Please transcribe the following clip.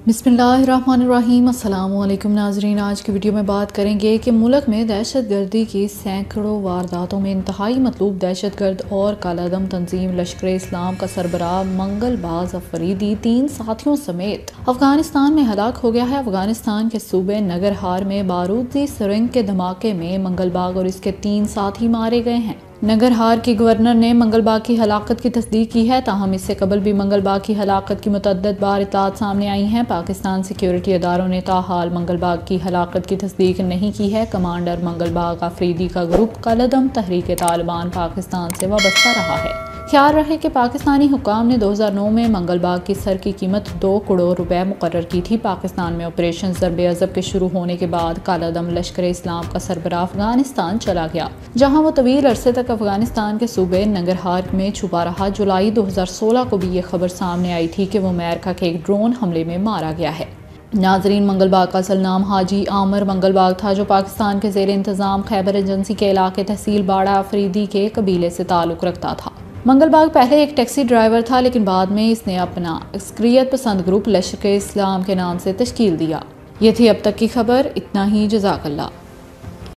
बिस्मिल्लाहिर्रहमानिर्रहीम। अस्सलाम वालेकुम नाजरीन। आज की वीडियो में बात करेंगे कि मुल्क में दहशत गर्दी की सैकड़ों वारदातों में इंतहाई मतलूब दहशत गर्द और कालादम तंजीम लश्कर इस्लाम का सरबराह मंगलबाज अफरीदी 3 साथियों समेत अफगानिस्तान में हलाक हो गया है। अफगानिस्तान के सूबे नगरहार में बारूदी सुरंग के धमाके में मंगलबाग और इसके 3 साथी मारे गए हैं। नगरहार की गवर्नर ने मंगलबाग की हलाकत की तस्दीक की है, ताहम इससे कबल भी मंगलबाग की हलाकत की मुतअद्दिद बार इत्तलात सामने आई हैं। पाकिस्तान सिक्योरिटी इदारों ने ताहाल मंगलबाग की हलाकत की तस्दीक नहीं की है। कमांडर मंगलबाग अफरीदी का ग्रुप कलअदम तहरीक तालिबान पाकिस्तान से वाबस्ता रहा है। ख्याल रहे कि पाकिस्तानी हुक्काम ने 2009 में मंगलबाग की सर की कीमत 2 करोड़ रुपए मुकर्रर की थी। पाकिस्तान में ऑपरेशन ज़रबे अज़ब के शुरू होने के बाद कालादम लश्कर इस्लाम का सरबराह अफगानिस्तान चला गया, जहां वो तवील अरसे तक अफगानिस्तान के सूबे नंगरहार में छुपा रहा। जुलाई 2016 को भी ये खबर सामने आई थी कि वो अमेरिका के एक ड्रोन हमले में मारा गया है। नाजरीन, मंगलबाग का असल नाम हाजी आमिर मंगलबाग था, जो पाकिस्तान के ज़ेर इंतज़ाम खैबर एजेंसी के इलाके तहसील बाड़ा अफरीदी के कबीले से ताल्लुक़ रखता था। मंगलबाग पहले एक टैक्सी ड्राइवर था, लेकिन बाद में इसने अपना अस्करियत पसंद ग्रुप लश्कर इस्लाम के नाम से तश्कील दिया। ये थी अब तक की खबर। इतना ही। जज़ाकल्लाह।